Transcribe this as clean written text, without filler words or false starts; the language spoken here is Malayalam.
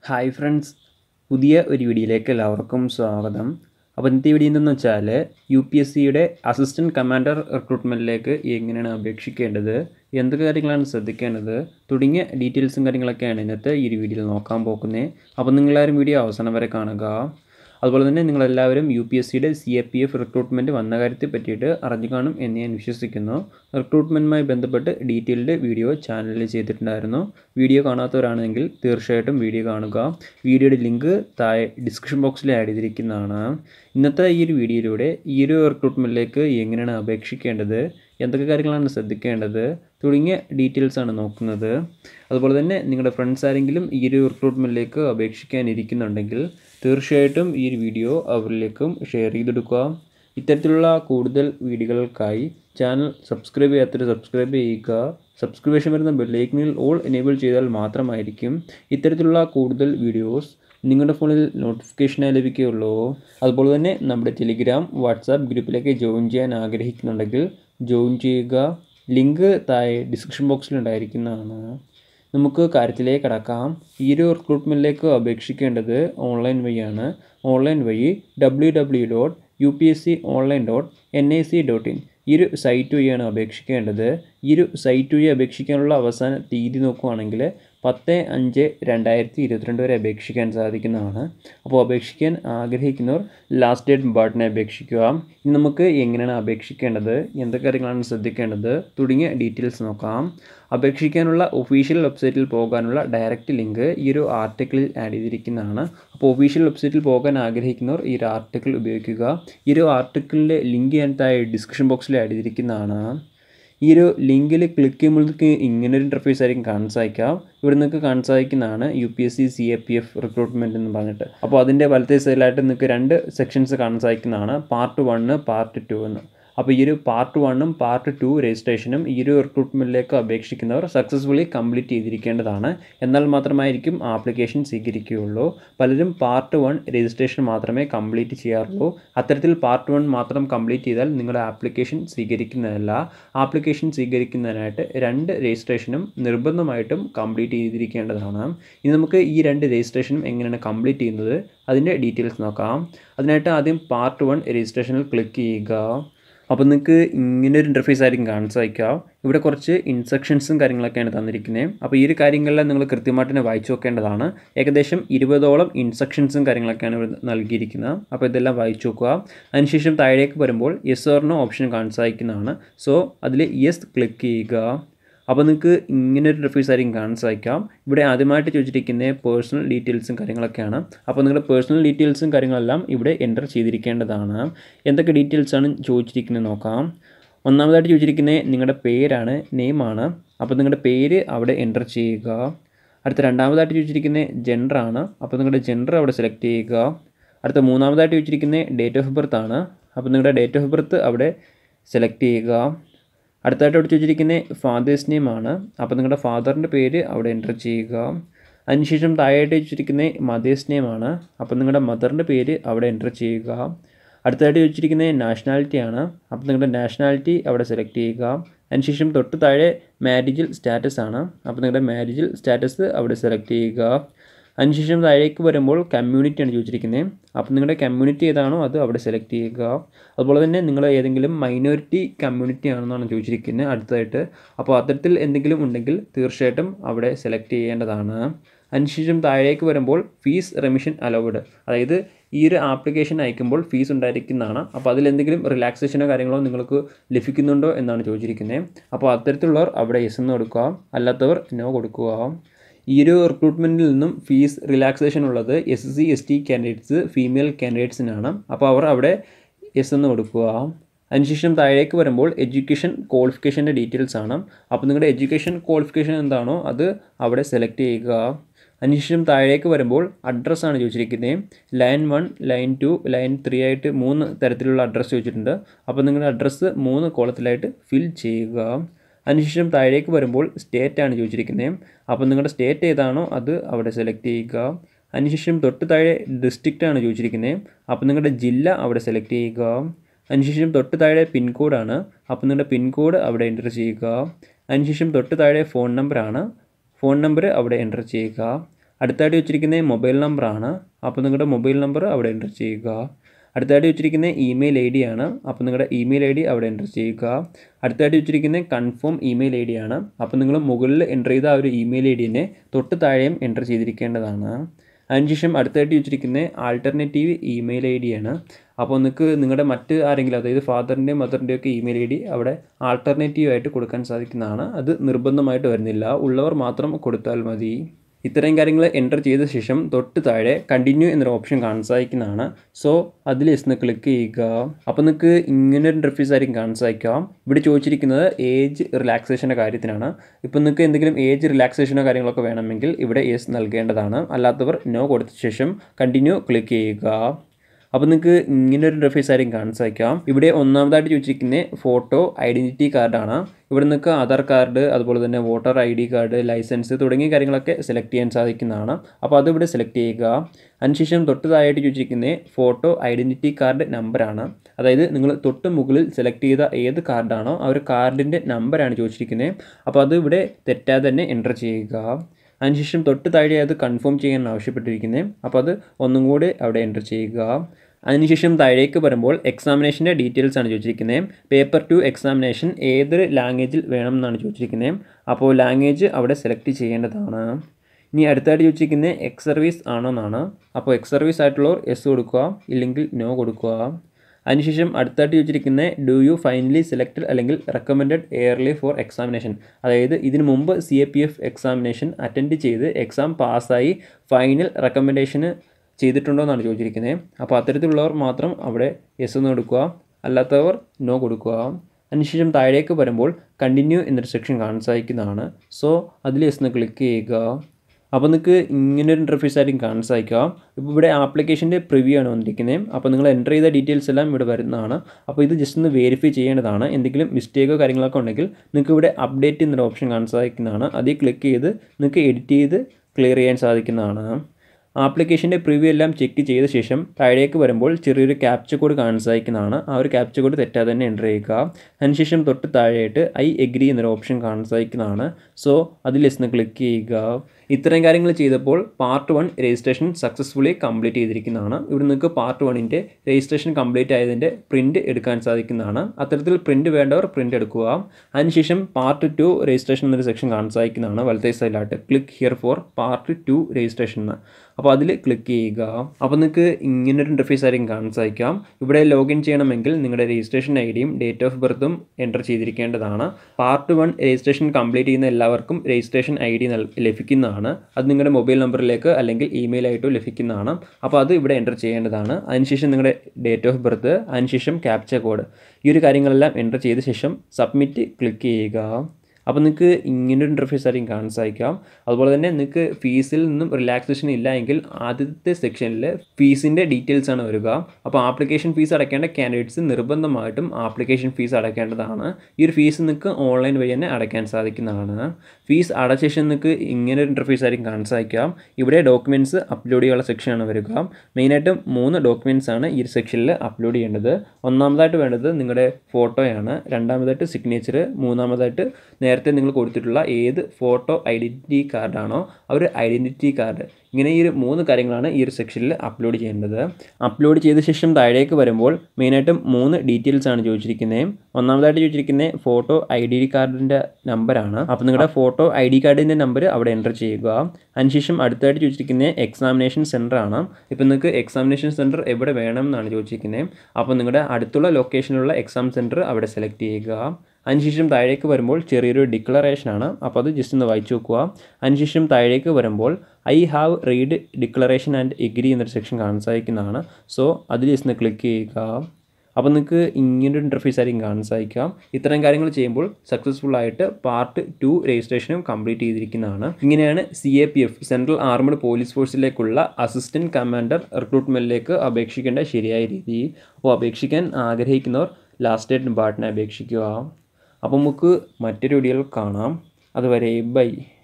ഹായ് ഫ്രണ്ട്സ്, പുതിയ ഒരു വീഡിയോയിലേക്ക് എല്ലാവർക്കും സ്വാഗതം. അപ്പോൾ ഇന്നത്തെ വീഡിയോ എന്തെന്ന് വെച്ചാൽ UPSCയുടെ അസിസ്റ്റൻറ്റ് കമാൻഡർ റിക്രൂട്ട്മെൻറ്റിലേക്ക് എങ്ങനെയാണ് അപേക്ഷിക്കേണ്ടത്, എന്തൊക്കെ കാര്യങ്ങളാണ് ശ്രദ്ധിക്കേണ്ടത് തുടങ്ങിയ ഡീറ്റെയിൽസും കാര്യങ്ങളൊക്കെയാണ് ഇന്നത്തെ ഈ ഒരു വീഡിയോയിൽ നോക്കാൻ പോകുന്നത്. അപ്പോൾ നിങ്ങളെല്ലാവരും വീഡിയോ അവസാനം വരെ കാണുക. അതുപോലെ തന്നെ നിങ്ങളെല്ലാവരും UPSCയുടെ CAPF റിക്രൂട്ട്മെൻറ്റ് വന്ന കാര്യത്തെ പറ്റിയിട്ട് അറിഞ്ഞു കാണും എന്ന് ഞാൻ വിശ്വസിക്കുന്നു. റിക്രൂട്ട്മെൻറ്റുമായി ബന്ധപ്പെട്ട് ഡീറ്റെയിൽഡ് വീഡിയോ ചാനലിൽ ചെയ്തിട്ടുണ്ടായിരുന്നു. വീഡിയോ കാണാത്തവരാണെങ്കിൽ തീർച്ചയായിട്ടും വീഡിയോ കാണുക. വീഡിയോയുടെ ലിങ്ക് താഴെ ഡിസ്ക്രിപ്ഷൻ ബോക്സിൽ ആഡ് ചെയ്തിരിക്കുന്നതാണ്. ഇന്നത്തെ ഈ ഒരു വീഡിയോയിലൂടെ ഈ ഒരു റിക്രൂട്ട്മെൻറ്റിലേക്ക് എങ്ങനെയാണ് അപേക്ഷിക്കേണ്ടത്, എന്തൊക്കെ കാര്യങ്ങളാണ് ശ്രദ്ധിക്കേണ്ടത് തുടങ്ങിയ ഡീറ്റെയിൽസാണ് നോക്കുന്നത്. അതുപോലെ തന്നെ നിങ്ങളുടെ ഫ്രണ്ട്സ് ആരെങ്കിലും ഈ ഒരു റിക്രൂട്ട്മെൻറ്റിലേക്ക് അപേക്ഷിക്കാനിരിക്കുന്നുണ്ടെങ്കിൽ തീർച്ചയായിട്ടും ഈ ഒരു വീഡിയോ അവരിലേക്കും ഷെയർ ചെയ്തെടുക്കുക. ഇത്തരത്തിലുള്ള കൂടുതൽ വീഡിയോകൾക്കായി ചാനൽ സബ്സ്ക്രൈബ് ചെയ്യാത്തവർ സബ്സ്ക്രൈബ് ചെയ്യുക. സബ്സ്ക്രിപ്ഷൻ വരുന്ന ബെല്ലൈക്കനിൽ ഓൾ എനേബിൾ ചെയ്താൽ മാത്രമായിരിക്കും ഇത്തരത്തിലുള്ള കൂടുതൽ വീഡിയോസ് നിങ്ങളുടെ ഫോണിൽ നോട്ടിഫിക്കേഷനായി ലഭിക്കുകയുള്ളൂ. അതുപോലെ തന്നെ നമ്മുടെ ടെലിഗ്രാം, വാട്സാപ്പ് ഗ്രൂപ്പിലേക്ക് ജോയിൻ ചെയ്യാൻ ആഗ്രഹിക്കുന്നുണ്ടെങ്കിൽ ജോയിൻ ചെയ്യുക. ലിങ്ക് താഴെ ഡിസ്ക്രിപ്ഷൻ ബോക്സിൽ ഉണ്ടായിരിക്കുന്നതാണ്. നമുക്ക് കാര്യത്തിലേക്ക് കടക്കാം. ഈ ഒരു റിക്രൂട്ട്മെൻറ്റിലേക്ക് അപേക്ഷിക്കേണ്ടത് ഓൺലൈൻ വഴിയാണ്. ഓൺലൈൻ വഴി www.upsconline.nic.in ഈ ഒരു സൈറ്റ് വഴിയാണ് അപേക്ഷിക്കേണ്ടത്. ഈ ഒരു സൈറ്റ് വഴി അപേക്ഷിക്കാനുള്ള അവസാന തീയതി നോക്കുകയാണെങ്കിൽ 10/5/2022 വരെ അപേക്ഷിക്കാൻ സാധിക്കുന്നതാണ്. അപ്പോൾ അപേക്ഷിക്കാൻ ആഗ്രഹിക്കുന്നവർ ലാസ്റ്റ് ഡേറ്റ് ബട്ടനെ അപേക്ഷിക്കുക. ഇനി നമുക്ക് എങ്ങനെയാണ് അപേക്ഷിക്കേണ്ടത്, എന്തൊക്കെ കാര്യങ്ങളാണ് ശ്രദ്ധിക്കേണ്ടത് തുടങ്ങിയ ഡീറ്റെയിൽസ് നോക്കാം. അപേക്ഷിക്കാനുള്ള ഒഫീഷ്യൽ വെബ്സൈറ്റിൽ പോകാനുള്ള ഡയറക്റ്റ് ലിങ്ക് ഈ ഒരു ആർട്ടിക്കിളിൽ ആഡ് ചെയ്തിരിക്കുന്നതാണ്. അപ്പോൾ ഒഫീഷ്യൽ വെബ്സൈറ്റിൽ പോകാൻ ആഗ്രഹിക്കുന്നവർ ഈ ഒരു ആർട്ടിക്കിൾ ഉപയോഗിക്കുക. ഈ ഒരു ആർട്ടിക്കിളിൻ്റെ ലിങ്ക് ഞാൻ താഴെ ഡിസ്ക്രിപ്ഷൻ ബോക്സിൽ ആഡ് ചെയ്തിരിക്കുന്നതാണ്. ഈ ഒരു ലിങ്കിൽ ക്ലിക്ക് ചെയ്യുമ്പോൾ നിങ്ങൾക്ക് ഇങ്ങനൊരു ഇൻ്റർഫേസ് ആയിരിക്കും കാണാൻ സാധിക്കുക. ഇവിടെ നിങ്ങൾക്ക് കാണാൻ സാധിക്കുന്നതാണ് UPSC CAPF റിക്രൂട്ട്മെൻറ്റ് എന്ന് പറഞ്ഞിട്ട്. അപ്പോൾ അതിൻ്റെ വലത്തേ സൈഡിലായിട്ട് നിങ്ങൾക്ക് 2 സെക്ഷൻസ് കാണാൻ സാധിക്കുന്നതാണ്, പാർട്ട് 1, പാർട്ട് 2 എന്ന്. അപ്പോൾ ഈ ഒരു പാർട്ട് 1ഉം പാർട്ട് 2 രജിസ്ട്രേഷനും ഈ ഒരു റിക്രൂട്ട്മെൻറ്റിലേക്ക് അപേക്ഷിക്കുന്നവർ സക്സസ്ഫുള്ളി കംപ്ലീറ്റ് ചെയ്തിരിക്കേണ്ടതാണ്. എന്നാൽ മാത്രമായിരിക്കും ആപ്ലിക്കേഷൻ സ്വീകരിക്കുകയുള്ളൂ. പലരും പാർട്ട് 1 രജിസ്ട്രേഷൻ മാത്രമേ കംപ്ലീറ്റ് ചെയ്യാറുള്ളൂ. അത്തരത്തിൽ പാർട്ട് 1 മാത്രം കംപ്ലീറ്റ് ചെയ്താൽ നിങ്ങളുടെ ആപ്ലിക്കേഷൻ സ്വീകരിക്കുന്നതല്ല. ആപ്ലിക്കേഷൻ സ്വീകരിക്കുന്നതിനായിട്ട് 2 രജിസ്ട്രേഷനും നിർബന്ധമായിട്ടും കംപ്ലീറ്റ് ചെയ്തിരിക്കേണ്ടതാണ്. ഇനി നമുക്ക് ഈ 2 രജിസ്ട്രേഷനും എങ്ങനെയാണ് കംപ്ലീറ്റ് ചെയ്യുന്നത് അതിൻ്റെ ഡീറ്റെയിൽസ് നോക്കാം. അതിനായിട്ട് ആദ്യം പാർട്ട് 1 രജിസ്ട്രേഷനിൽ ക്ലിക്ക് ചെയ്യുക. അപ്പോൾ നിങ്ങൾക്ക് ഇങ്ങനൊരു ഇൻ്റർഫേസ് ആയിരിക്കും കാണാൻ സാധിക്കുക. ഇവിടെ കുറച്ച് ഇൻസ്ട്രക്ഷൻസും കാര്യങ്ങളൊക്കെയാണ് തന്നിരിക്കുന്നത്. അപ്പോൾ ഈ ഒരു കാര്യങ്ങളെല്ലാം നിങ്ങൾ കൃത്യമായിട്ട് തന്നെ വായിച്ചു നോക്കേണ്ടതാണ്. ഏകദേശം 20ഓളം ഇൻസ്ട്രക്ഷൻസും കാര്യങ്ങളൊക്കെയാണ് ഇവിടെ നൽകിയിരിക്കുന്നത്. അപ്പോൾ ഇതെല്ലാം വായിച്ചു നോക്കുക. അതിനുശേഷം താഴേക്ക് വരുമ്പോൾ യെസ് ഓർ നോ ഓപ്ഷൻ കാണാൻ സാധിക്കുന്നതാണ്. സോ അതിൽ യെസ് ക്ലിക്ക് ചെയ്യുക. അപ്പോൾ നിങ്ങൾക്ക് ഇങ്ങനൊരു ഇൻ്റർഫേസ് ആയിരിക്കും കാണാൻ സാധിക്കാം. ഇവിടെ ആദ്യമായിട്ട് ചോദിച്ചിരിക്കുന്ന പേഴ്സണൽ ഡീറ്റെയിൽസും കാര്യങ്ങളൊക്കെയാണ്. അപ്പോൾ നിങ്ങളുടെ പേഴ്സണൽ ഡീറ്റെയിൽസും കാര്യങ്ങളെല്ലാം ഇവിടെ എൻ്റർ ചെയ്തിരിക്കേണ്ടതാണ്. എന്തൊക്കെ ഡീറ്റെയിൽസാണ് ചോദിച്ചിരിക്കുന്നത് നോക്കാം. ഒന്നാമതായിട്ട് ചോദിച്ചിരിക്കുന്നത് നിങ്ങളുടെ പേരാണ്, നെയിമാണ്. അപ്പോൾ നിങ്ങളുടെ പേര് അവിടെ എൻ്റർ ചെയ്യുക. അടുത്ത രണ്ടാമതായിട്ട് ചോദിച്ചിരിക്കുന്നത് ജെൻഡറാണ്. അപ്പോൾ നിങ്ങളുടെ ജെൻഡർ അവിടെ സെലക്ട് ചെയ്യുക. അടുത്ത മൂന്നാമതായിട്ട് ചോദിച്ചിരിക്കുന്നത് ഡേറ്റ് ഓഫ് ബർത്ത് ആണ്. അപ്പോൾ നിങ്ങളുടെ ഡേറ്റ് ഓഫ് ബർത്ത് അവിടെ സെലക്ട് ചെയ്യുക. അടുത്തായിട്ട് അവിടെ ചോദിച്ചിരിക്കുന്നത് ഫാദേഴ്സ് നെയിം ആണ്. അപ്പോൾ നിങ്ങളുടെ ഫാദറിൻ്റെ പേര് അവിടെ എൻ്റർ ചെയ്യുക. അതിനുശേഷം താഴെയായിട്ട് ചോദിച്ചിരിക്കുന്നത് മദേഴ്സ് നെയിം ആണ്. അപ്പോൾ നിങ്ങളുടെ മദറിൻ്റെ പേര് അവിടെ എൻ്റർ ചെയ്യുക. അടുത്തായിട്ട് ചോദിച്ചിരിക്കുന്നത് നാഷണാലിറ്റി ആണ്. അപ്പോൾ നിങ്ങളുടെ നാഷണാലിറ്റി അവിടെ സെലക്ട് ചെയ്യുക. അതിനുശേഷം തൊട്ട് താഴെ മാരിജൽ സ്റ്റാറ്റസ് ആണ്. അപ്പോൾ നിങ്ങളുടെ മാരിജൽ സ്റ്റാറ്റസ് അവിടെ സെലക്ട് ചെയ്യുക. അതിനുശേഷം താഴേക്ക് വരുമ്പോൾ കമ്മ്യൂണിറ്റിയാണ് ചോദിച്ചിരിക്കുന്നത്. അപ്പോൾ നിങ്ങളുടെ കമ്മ്യൂണിറ്റി ഏതാണോ അത് അവിടെ സെലക്ട് ചെയ്യുക. അതുപോലെ തന്നെ നിങ്ങൾ ഏതെങ്കിലും മൈനോറിറ്റി കമ്മ്യൂണിറ്റി ആണെന്നാണ് ചോദിച്ചിരിക്കുന്നത് അടുത്തതായിട്ട്. അപ്പോൾ അത്തരത്തിൽ എന്തെങ്കിലും ഉണ്ടെങ്കിൽ തീർച്ചയായിട്ടും അവിടെ സെലക്ട് ചെയ്യേണ്ടതാണ്. അതിനുശേഷം താഴേക്ക് വരുമ്പോൾ ഫീസ് റെമിഷൻ അലൗഡ്, അതായത് ഈ ഒരു ആപ്ലിക്കേഷൻ അയക്കുമ്പോൾ ഫീസ് ഉണ്ടായിരിക്കുന്നതാണ്. അപ്പോൾ അതിലെന്തെങ്കിലും റിലാക്സേഷനോ കാര്യങ്ങളോ നിങ്ങൾക്ക് ലഭിക്കുന്നുണ്ടോ എന്നാണ് ചോദിച്ചിരിക്കുന്നത്. അപ്പോൾ അത്തരത്തിലുള്ളവർ അവിടെ യെസ് എന്ന് കൊടുക്കുക, അല്ലാത്തവർ നോ കൊടുക്കുക. ഈ ഒരു റിക്രൂട്ട്മെൻറ്റിൽ നിന്നും ഫീസ് റിലാക്സേഷൻ ഉള്ളത് SC ST കാൻഡിഡേറ്റ്സ്, ഫീമെയിൽ കാൻഡിഡേറ്റ്സിനാണ്. അപ്പോൾ അവർ അവിടെ യെസ് എന്ന് കൊടുക്കുക. അതിനുശേഷം താഴേക്ക് വരുമ്പോൾ എഡ്യൂക്കേഷൻ ക്വാളിഫിക്കേഷൻ്റെ ഡീറ്റെയിൽസ് ആണ്. അപ്പോൾ നിങ്ങളുടെ എഡ്യൂക്കേഷൻ ക്വാളിഫിക്കേഷൻ എന്താണോ അത് അവിടെ സെലക്ട് ചെയ്യുക. അതിനുശേഷം താഴേക്ക് വരുമ്പോൾ അഡ്രസ്സാണ് ചോദിച്ചിരിക്കുന്നത്. ലൈൻ 1, ലൈൻ 2, ലൈൻ 3 ആയിട്ട് 3 തരത്തിലുള്ള അഡ്രസ്സ് ചോദിച്ചിട്ടുണ്ട്. അപ്പോൾ നിങ്ങളുടെ അഡ്രസ്സ് 3 കോളത്തിലായിട്ട് ഫിൽ ചെയ്യുക. അതിനുശേഷം താഴേക്ക് വരുമ്പോൾ സ്റ്റേറ്റ് ആണ് ചോദിച്ചിരിക്കുന്നത്. അപ്പോൾ നിങ്ങളുടെ സ്റ്റേറ്റ് ഏതാണോ അത് അവിടെ സെലക്ട് ചെയ്യുക. അതിനുശേഷം തൊട്ട് താഴെ ഡിസ്ട്രിക്റ്റ് ആണ് ചോദിച്ചിരിക്കുന്നത്. അപ്പോൾ നിങ്ങളുടെ ജില്ല അവിടെ സെലക്ട് ചെയ്യുക. അതിനുശേഷം തൊട്ട് താഴെ പിൻകോഡാണ്. അപ്പോൾ നിങ്ങളുടെ പിൻകോഡ് അവിടെ എൻ്റർ ചെയ്യുക. അതിനുശേഷം തൊട്ട് താഴെ ഫോൺ നമ്പറാണ്. ഫോൺ നമ്പർ അവിടെ എൻ്റർ ചെയ്യുക. അടുത്തായിട്ട് വെച്ചിരിക്കുന്നത് മൊബൈൽ നമ്പറാണ്. അപ്പോൾ നിങ്ങളുടെ മൊബൈൽ നമ്പർ അവിടെ എൻ്റർ ചെയ്യുക. അടുത്തായിട്ട് വെച്ചിരിക്കുന്നത് ഇമെയിൽ ഐ ഡി ആണ്. അപ്പോൾ നിങ്ങളുടെ ഇമെയിൽ ഐ ഡി അവിടെ എൻ്റർ ചെയ്യുക. അടുത്തായിട്ട് വെച്ചിരിക്കുന്നത് കൺഫേം ഇമെയിൽ ഐ ഡി ആണ്. അപ്പോൾ നിങ്ങൾ മുകളിൽ എൻ്റർ ചെയ്ത ആ ഒരു ഇമെയിൽ ഐ ഡിനെ തൊട്ട് താഴെയും എൻ്റർ ചെയ്തിരിക്കേണ്ടതാണ്. അതിനുശേഷം അടുത്തായിട്ട് വെച്ചിരിക്കുന്നത് ആൾട്ടർനേറ്റീവ് ഇമെയിൽ ഐ ഡി ആണ്. അപ്പോൾ നിങ്ങൾക്ക് നിങ്ങളുടെ മറ്റ് ആരെങ്കിലും, അതായത് ഫാദറിൻ്റെയും മദറിൻ്റെയും ഒക്കെ ഇമെയിൽ ഐ ഡി അവിടെ ആൾട്ടർനേറ്റീവ് ആയിട്ട് കൊടുക്കാൻ സാധിക്കുന്നതാണ്. അത് നിർബന്ധമായിട്ട് വരുന്നില്ല, ഉള്ളവർ മാത്രം കൊടുത്താൽ മതി. ഇത്രയും കാര്യങ്ങൾ എൻ്റർ ചെയ്ത ശേഷം തൊട്ട് താഴെ കണ്ടിന്യൂ എന്നൊരു ഓപ്ഷൻ കാണാൻ സാധിക്കുന്നതാണ്. സോ അതിൽ ഒന്ന് ക്ലിക്ക് ചെയ്യുക. അപ്പോൾ നിങ്ങൾക്ക് ഇങ്ങനൊരു ഇൻ്റർഫേസ് ആയിരിക്കും കാണാൻ സാധിക്കാം. ഇവിടെ ചോദിച്ചിരിക്കുന്നത് ഏജ് റിലാക്സേഷൻ്റെ കാര്യത്തിനാണ്. ഇപ്പോൾ നിങ്ങൾക്ക് എന്തെങ്കിലും ഏജ് റിലാക്സേഷനോ കാര്യങ്ങളൊക്കെ വേണമെങ്കിൽ ഇവിടെ യെസ് നൽകേണ്ടതാണ്. അല്ലാത്തവർ നോ കൊടുത്ത ശേഷം കണ്ടിന്യൂ ക്ലിക്ക് ചെയ്യുക. അപ്പോൾ നിങ്ങൾക്ക് ഇങ്ങനൊരു ഇൻ്റർഫേസ് ആയിരിക്കും കാണാൻ സാധിക്കാം. ഇവിടെ ഒന്നാമതായിട്ട് ചോദിച്ചിരിക്കുന്നത് ഫോട്ടോ ഐഡൻറ്റിറ്റി കാർഡാണ്. ഇവിടെ നിങ്ങൾക്ക് ആധാർ കാർഡ്, അതുപോലെ തന്നെ voter I D card, license തുടങ്ങിയ കാര്യങ്ങളൊക്കെ സെലക്ട് ചെയ്യാൻ സാധിക്കുന്നതാണ്. അപ്പോൾ അതിവിടെ സെലക്ട് ചെയ്യുക. അതിനുശേഷം തൊട്ട് താഴെയായിട്ട് ചോദിച്ചിരിക്കുന്നത് ഫോട്ടോ ഐഡൻറ്റിറ്റി കാർഡ് നമ്പറാണ്. അതായത് നിങ്ങൾ തൊട്ട് മുകളിൽ സെലക്ട് ചെയ്ത ഏത് കാർഡാണോ ആ ഒരു കാർഡിൻ്റെ നമ്പറാണ് ചോദിച്ചിരിക്കുന്നത്. അപ്പോൾ അത് ഇവിടെ തെറ്റാതെ തന്നെ എൻ്റർ ചെയ്യുക. അതിനുശേഷം തൊട്ട് താഴെ അത് കൺഫേം ചെയ്യാൻ ആവശ്യപ്പെട്ടിരിക്കുന്നത്. അപ്പോൾ അത് ഒന്നും കൂടി അവിടെ എൻ്റർ ചെയ്യുക. അതിനുശേഷം താഴേക്ക് വരുമ്പോൾ എക്സാമിനേഷൻ്റെ ഡീറ്റെയിൽസ് ആണ് ചോദിച്ചിരിക്കുന്നത്. പേപ്പർ 2 എക്സാമിനേഷൻ ഏതൊരു ലാംഗ്വേജിൽ വേണം എന്നാണ് ചോദിച്ചിരിക്കുന്നത്. അപ്പോൾ ലാംഗ്വേജ് അവിടെ സെലക്ട് ചെയ്യേണ്ടതാണ്. ഇനി അടുത്തായിട്ട് ചോദിച്ചിരിക്കുന്നത് എക്സ് സർവീസ് ആണോ എന്നാണ്. അപ്പോൾ എക്സ് സർവീസ് ആയിട്ടുള്ളവർ എസ് കൊടുക്കുക, ഇല്ലെങ്കിൽ നോ കൊടുക്കുക. അതിനുശേഷം അടുത്തായിട്ട് ചോദിച്ചിരിക്കുന്നത് ഡു യു ഫൈനലി സെലക്റ്റഡ് അല്ലെങ്കിൽ റെക്കമെൻഡഡ് എയർലി ഫോർ എക്സാമിനേഷൻ. അതായത് ഇതിനു മുമ്പ് CAPF എക്സാമിനേഷൻ അറ്റൻഡ് ചെയ്ത് എക്സാം പാസ്സായി ഫൈനൽ റെക്കമെൻഡേഷന് ചെയ്തിട്ടുണ്ടോ എന്നാണ് ചോദിച്ചിരിക്കുന്നത്. അപ്പോൾ അത്തരത്തിലുള്ളവർ മാത്രം അവിടെ യെസ് എന്ന് കൊടുക്കുക, അല്ലാത്തവർ നോ കൊടുക്കുക. അതിനുശേഷം താഴേക്ക് വരുമ്പോൾ കണ്ടിന്യൂ എന്നൊരു സെക്ഷൻ കാണാൻ സാധിക്കുന്നതാണ്. സോ അതിൽ യെസ് എന്ന് ക്ലിക്ക് ചെയ്യുക. അപ്പോൾ നിങ്ങൾക്ക് ഇങ്ങനൊരു ഇൻ്റർഫേസ് ആയിരിക്കും കാണാൻ സാധിക്കുക. ഇപ്പോൾ ഇവിടെ ആപ്ലിക്കേഷൻ്റെ പ്രിവ്യൂ ആണ് വന്നിരിക്കുന്നത്. അപ്പോൾ നിങ്ങൾ എൻ്റർ ചെയ്ത ഡീറ്റെയിൽസ് എല്ലാം ഇവിടെ വരുന്നതാണ്. അപ്പോൾ ഇത് ജസ്റ്റ് ഒന്ന് വെരിഫൈ ചെയ്യേണ്ടതാണ്. എന്തെങ്കിലും മിസ്റ്റേക്കോ കാര്യങ്ങളൊക്കെ ഉണ്ടെങ്കിൽ നിങ്ങൾക്ക് ഇവിടെ അപ്ഡേറ്റ് എന്നൊരു ഓപ്ഷൻ കാണാൻ സാധിക്കുന്നതാണ്. അതിൽ ക്ലിക്ക് ചെയ്ത് നിങ്ങൾക്ക് എഡിറ്റ് ചെയ്ത് ക്ലിയർ ചെയ്യാൻ സാധിക്കുന്നതാണ്. ആപ്ലിക്കേഷൻ്റെ പ്രിവ്യൂ എല്ലാം ചെക്ക് ചെയ്ത ശേഷം താഴേക്ക് വരുമ്പോൾ ചെറിയൊരു ക്യാപ്ച കോഡ് കാണാൻ സാധിക്കുന്നതാണ്. ആ ഒരു ക്യാപ്ച കോഡ് തെറ്റാതെ തന്നെ എൻ്റർ ചെയ്യുക. അതിനുശേഷം തൊട്ട് താഴെയായിട്ട് ഐ എഗ്രി എന്നൊരു ഓപ്ഷൻ കാണാൻ സാധിക്കുന്നതാണ്. സോ അതിൽ യെസ് എന്ന് ക്ലിക്ക് ചെയ്യുക. ഇത്രയും കാര്യങ്ങൾ ചെയ്തപ്പോൾ പാർട്ട് 1 രജിസ്ട്രേഷൻ സക്സസ്ഫുള്ളി കംപ്ലീറ്റ് ചെയ്തിരിക്കുന്നതാണ്. ഇവിടെ നിങ്ങൾക്ക് പാർട്ട് 1ൻ്റെ രജിസ്ട്രേഷൻ കംപ്ലീറ്റ് ആയതിൻ്റെ പ്രിൻറ്റ് എടുക്കാൻ സാധിക്കുന്നതാണ്. അത്തരത്തിൽ പ്രിൻറ്റ് വേണ്ടവർ പ്രിൻറ്റ് എടുക്കുക. അതിനുശേഷം പാർട്ട് 2 രജിസ്ട്രേഷൻ എന്നൊരു സെക്ഷൻ കാണാൻ സാധിക്കുന്നതാണ് വലത്തേ സൈഡിലായിട്ട്. Click here for part 2 registration എന്ന്. അപ്പോൾ അതിൽ ക്ലിക്ക് ചെയ്യുക. അപ്പോൾ നിങ്ങൾക്ക് ഇങ്ങനൊരു ഇൻ്റർഫേസ് ആയിരിക്കും കാണാൻ സാധിക്കാം. ഇവിടെ ലോഗിൻ ചെയ്യണമെങ്കിൽ നിങ്ങളുടെ രജിസ്ട്രേഷൻ ഐ ഡിയും ഡേറ്റ് ഓഫ് ബർത്തും എൻ്റർ ചെയ്തിരിക്കേണ്ടതാണ്. പാർട്ട് 1 രജിസ്ട്രേഷൻ കംപ്ലീറ്റ് ചെയ്യുന്ന എല്ലാവർക്കും രജിസ്ട്രേഷൻ ഐ ഡി ലഭിക്കുന്നതാണ്. അത് നിങ്ങളുടെ മൊബൈൽ നമ്പറിലേക്ക് അല്ലെങ്കിൽ ഇമെയിൽ ആയിട്ടോ ലഭിക്കുന്നതാണ്. അപ്പോൾ അത് ഇവിടെ എൻ്റർ ചെയ്യേണ്ടതാണ്. അതിനുശേഷം നിങ്ങളുടെ ഡേറ്റ് ഓഫ് ബർത്ത്, അതിനുശേഷം ക്യാപ്ച കോഡ്, ഈ ഒരു കാര്യങ്ങളെല്ലാം എൻ്റർ ചെയ്ത ശേഷം സബ്മിറ്റ് ക്ലിക്ക് ചെയ്യുക. അപ്പോൾ നിങ്ങൾക്ക് ഇങ്ങനൊരു ഇൻ്റർഫേസ് ആയിരിക്കും കാണാൻ സാധിക്കാം. അതുപോലെ തന്നെ നിങ്ങൾക്ക് ഫീസിൽ നിന്നും റിലാക്സേഷൻ ഇല്ല എങ്കിൽ ആദ്യത്തെ സെക്ഷനിൽ ഫീസിൻ്റെ ഡീറ്റെയിൽസ് ആണ് വരിക. അപ്പോൾ ആപ്ലിക്കേഷൻ ഫീസ് അടയ്ക്കേണ്ട കാൻഡിഡേറ്റ്സ് നിർബന്ധമായിട്ടും ആപ്ലിക്കേഷൻ ഫീസ് അടയ്ക്കേണ്ടതാണ്. ഈ ഒരു ഫീസ് നിങ്ങൾക്ക് ഓൺലൈൻ വഴി തന്നെ അടയ്ക്കാൻ സാധിക്കുന്നതാണ്. ഫീസ് അടച്ച ശേഷം നിങ്ങൾക്ക് ഇങ്ങനൊരു ഇൻ്റർഫേസ് ആയിരിക്കും കാണാൻ സാധിക്കാം. ഇവിടെ ഡോക്യുമെൻറ്റ്സ് അപ്ലോഡ് ചെയ്യാനുള്ള സെക്ഷനാണ് വരിക. മെയിനായിട്ടും 3 ഡോക്യുമെൻറ്റ്സ് ആണ് ഈ ഒരു സെക്ഷനിൽ അപ്ലോഡ് ചെയ്യേണ്ടത്. ഒന്നാമതായിട്ട് വേണ്ടത് നിങ്ങളുടെ ഫോട്ടോയാണ്, രണ്ടാമതായിട്ട് സിഗ്നേച്ചർ, മൂന്നാമതായിട്ട് നേരത്തെ നിങ്ങൾ കൊടുത്തിട്ടുള്ള ഏത് ഫോട്ടോ ഐഡൻറ്റിറ്റി കാർഡാണോ ആ ഒരു ഐഡൻറ്റിറ്റി കാർഡ്. ഇങ്ങനെ ഈ ഒരു 3 കാര്യങ്ങളാണ് ഈ ഒരു സെക്ഷനിൽ അപ്ലോഡ് ചെയ്യേണ്ടത്. അപ്ലോഡ് ചെയ്ത ശേഷം താഴേക്ക് വരുമ്പോൾ മെയിനായിട്ടും 3 ഡീറ്റെയിൽസ് ആണ് ചോദിച്ചിരിക്കുന്നത്. ഒന്നാമതായിട്ട് ചോദിച്ചിരിക്കുന്നത് ഫോട്ടോ ID കാർഡിൻ്റെ നമ്പറാണ്. അപ്പോൾ നിങ്ങളുടെ ഫോട്ടോ ID കാർഡിൻ്റെ നമ്പർ അവിടെ എൻ്റർ ചെയ്യുക. അതിനുശേഷം അടുത്തായിട്ട് ചോദിച്ചിരിക്കുന്നത് എക്സാമിനേഷൻ സെൻറ്റർ ആണ്. ഇപ്പോൾ നിങ്ങൾക്ക് എക്സാമിനേഷൻ സെൻറ്റർ എവിടെ വേണം എന്നാണ് ചോദിച്ചിരിക്കുന്നത്. അപ്പോൾ നിങ്ങളുടെ അടുത്തുള്ള ലൊക്കേഷനിലുള്ള എക്സാം സെൻറ്റർ അവിടെ സെലക്ട് ചെയ്യുക. അതിനുശേഷം താഴേക്ക് വരുമ്പോൾ ചെറിയൊരു ഡിക്ലറേഷനാണ്. അപ്പോൾ അത് ജസ്റ്റ് ഒന്ന് വായിച്ചു നോക്കുക. അതിനുശേഷം താഴേക്ക് വരുമ്പോൾ I have read declaration and agree എന്നൊരു സെക്ഷൻ കാണാൻ സാധിക്കുന്നതാണ്. സോ അതിൽ ജസ്റ്റ് ഒന്ന് ക്ലിക്ക് ചെയ്യുക. അപ്പോൾ നിങ്ങൾക്ക് ഇങ്ങനൊരു ഇൻ്റർഫേസ് ആയിരിക്കും കാണാൻ സാധിക്കാം. ഇത്തരം കാര്യങ്ങൾ ചെയ്യുമ്പോൾ സക്സസ്ഫുൾ ആയിട്ട് പാർട്ട് 2 രജിസ്ട്രേഷനും കംപ്ലീറ്റ് ചെയ്തിരിക്കുന്നതാണ്. ഇങ്ങനെയാണ് CAPF സെൻട്രൽ ആർമഡ് പോലീസ് ഫോഴ്സിലേക്കുള്ള അസിസ്റ്റൻറ്റ് കമാൻഡർ റിക്രൂട്ട്മെൻറ്റിലേക്ക് അപേക്ഷിക്കേണ്ട ശരിയായ രീതി. അപ്പോൾ അപേക്ഷിക്കാൻ ആഗ്രഹിക്കുന്നവർ ലാസ്റ്റ് ഡേറ്റ് പാർട്ടിനെ അപേക്ഷിക്കുക. അപ്പോൾ നമുക്ക് മറ്റൊരു വീഡിയോയിൽ കാണാം. അതുവരെ ബൈ.